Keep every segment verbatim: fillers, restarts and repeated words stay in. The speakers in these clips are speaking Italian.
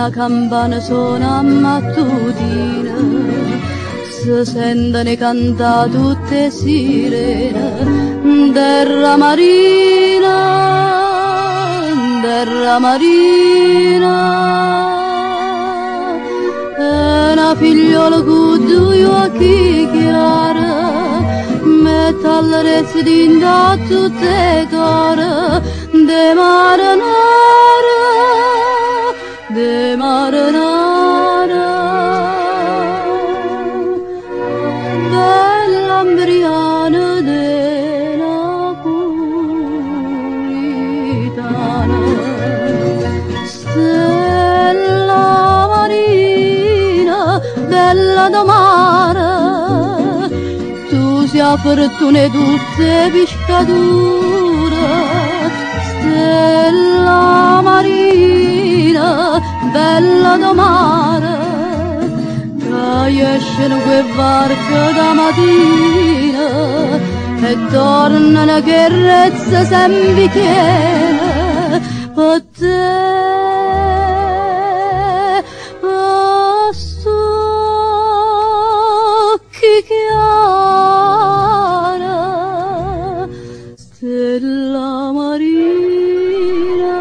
la campana suona mattutina, si sentono cantare tutte sirene, terra marina, terra marina. E una figliola con due occhi chiari, mette all'arezzo dinda tutte core, de marinara, de marinara. Bella Ambriana della Puritana, stella marina, bella da mare, tu sia fortuna tutte pescature, stella marina, bella da mare, che escono quei barche da mattina e tornano che rezza sempre piena per te, a stocchi chiara, stella marina.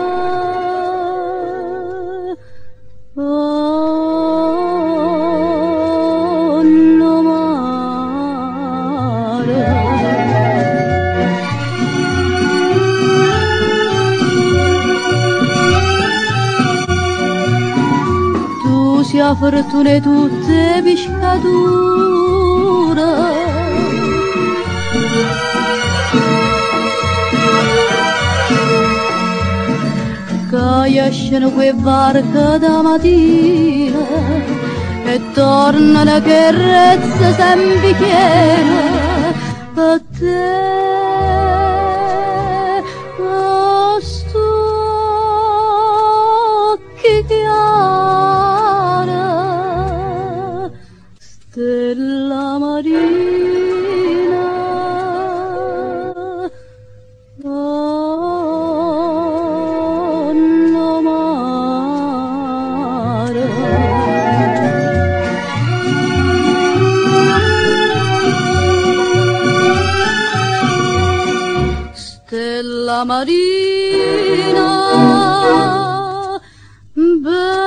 Sia fortuna tutte pescature, che escono quei barche da mattina e tornano che rezza sempre piena per te, a stocchi chiari, stella marina, donna mare. Stella marina,